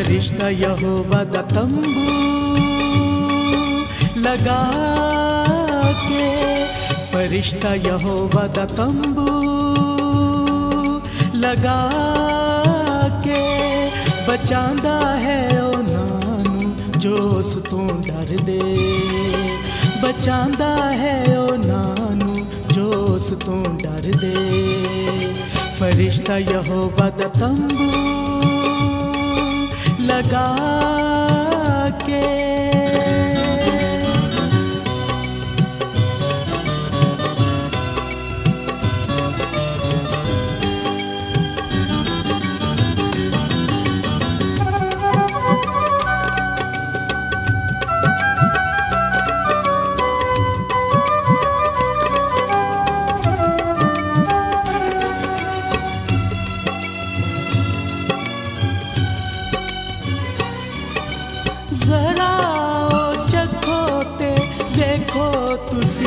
फरिश्ता यहोवा दा तंबू लगा के, फरिश्ता यहोवा दा तंबू लगा के बचांदा है उन्हां नू जो उस तों डर दे, बचांदा है उन्हां नू जो उस तों डर दे। फरिश्ता यहोवा दा तंबू लगा के। जरा चखो ते देखो तुसी,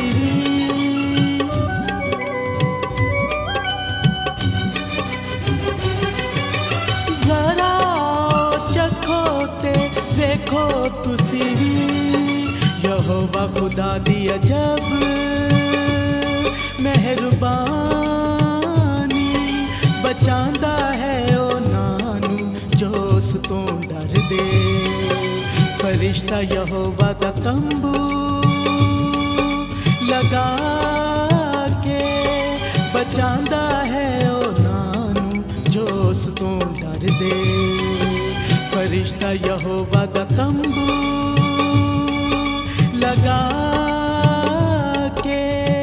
जरा चखो ते देखो तुसी, यहोवा खुदा दी अजब मेहरबानी, बचांदा है उन्हां नू जो उस तों डर दे। फरिश्ता यहोवा दा तंबू लगा के बचांदा है उन्हां नू जो उस तों डर दे। फरिश्ता यहोवा दा तंबू लगा के।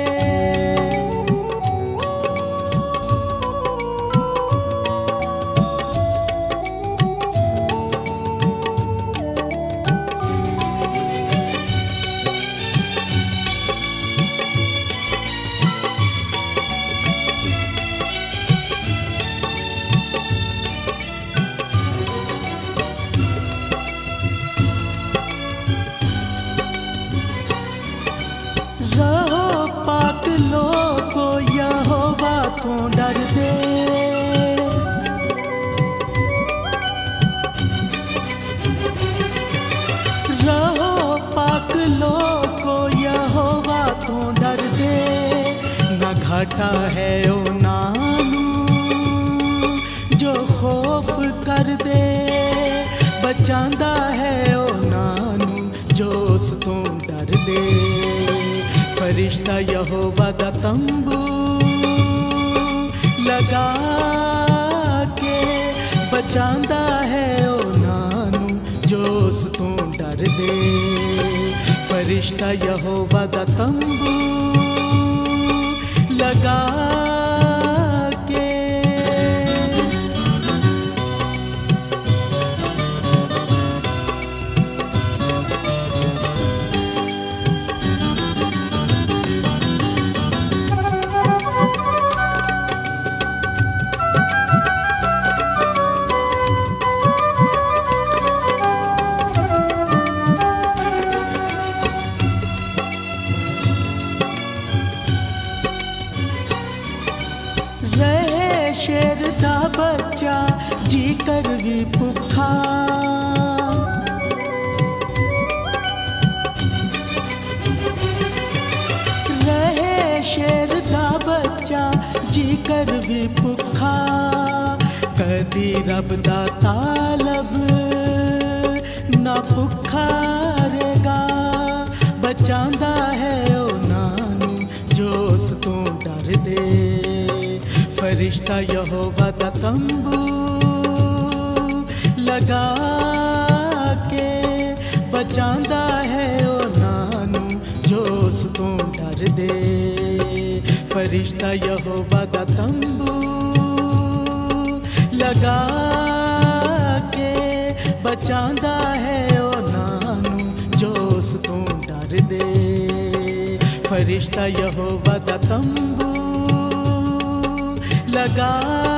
रहो पाक लोगो यहोवा तो डर दे, रहो पाक लोगो यहोवा तो डर दे। ना घाटा है उन्हां नू जो खौफ कर दे, बचांदा है उन्हां नू जो उस तों डर दे। फरिश्ता यहोवा दा तंबू लगा के बचांदा है उन्हां नू जो उस तों डर दे। फरिश्ता यहोवा दा तंबू लगा के। रहे शेर दा बच्चा जी कर भी भुखा, रहे शेर दा बच्चा जी कर भी भुखा। कदी रब दा तालब ना भुखा रहेगा, बचांदा है उन्हां नू जो उस तों डर दे। फरिश्ता यहोवा दा तंबू लगा के बचांदा है उन्हां नू जो उस तों डर दे। फरिश्ता यहोवा दा तंबू लगा के बचांदा है उन्हां नू जो उस तों डर दे। फरिश्ता यहोवा दा तंबू लगा